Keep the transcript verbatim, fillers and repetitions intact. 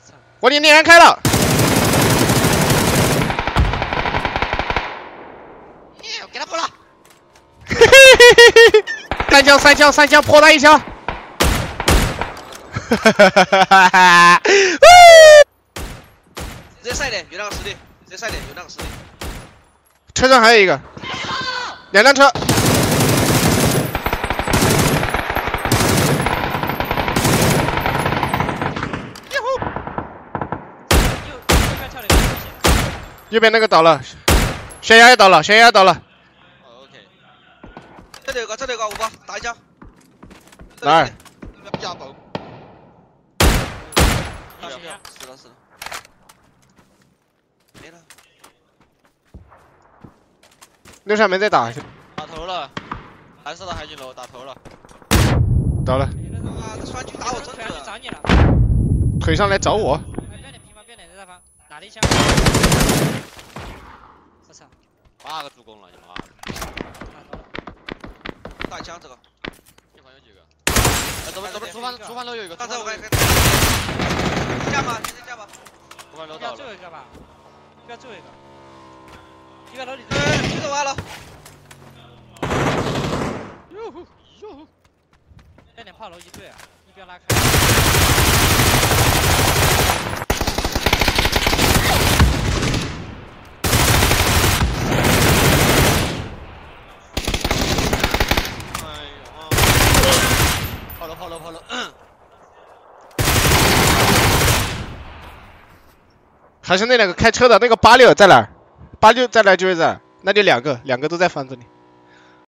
我你连开了。 我给他补了。 三枪三枪三枪破他一枪。哈哈哈哈哈！ 直接晒点，有那个实力，直接晒点，有那个实力。 车上还有一个，两辆车。右边那个倒了，悬崖也倒了，悬崖也倒了。 哦 OK。这里有个，这里有个五八，打一枪。 哪儿？ 压爆。死了死了。没了。 六扇门再打。 打头了，蓝色的海景楼打头了。 倒了。 啊，这川剧打我真准。 腿上来找我。 哪里枪？我操！ 八个助攻了，你妈的！大枪这个，这旁有几个？哎，走吧走吧，厨房厨房楼有一个。刚才我看。架吧，直接架吧。厨房楼倒了。 最后一个吧，应该最后一个。一个楼里。 哎，这个完了。 哟呼哟呼！带点炮楼一队啊，一边拉开。 跑了跑了跑了， 还是那两个开车的那个八六在哪儿？八六在哪就是在哪儿，那就两个，两个都在房子里。